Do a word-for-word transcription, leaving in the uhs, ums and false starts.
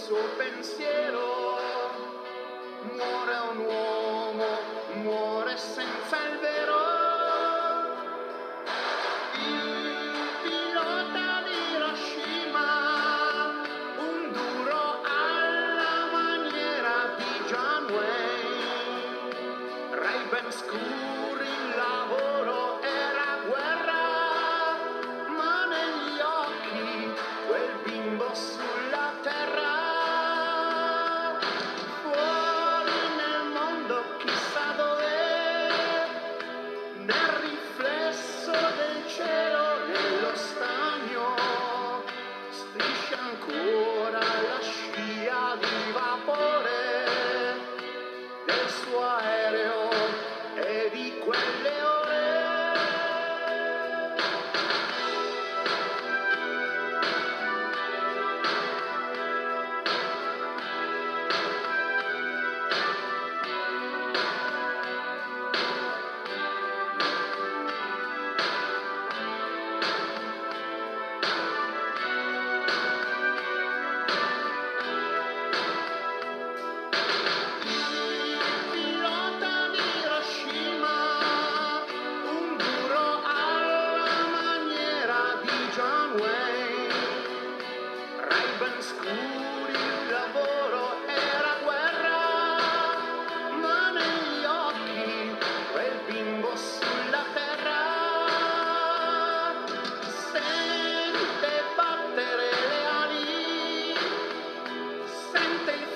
suo pensiero. Muore un uomo, muore senza il vero. Il pilota di Hiroshima, un duro alla maniera di John Wayne. Ray-Ban scuri, il lavoro era guerra, ma negli occhi quel bimbo sulla terra. Fuori nel mondo chissà dove, nel riflesso del cielo, nello stagno, striscia ancora la scia di vapore del suo aereo e di quelle ore. Ray-Ban scuri, il lavoro era guerra, ma negli occhi quel bimbo sulla terra. Sente battere le ali, sente il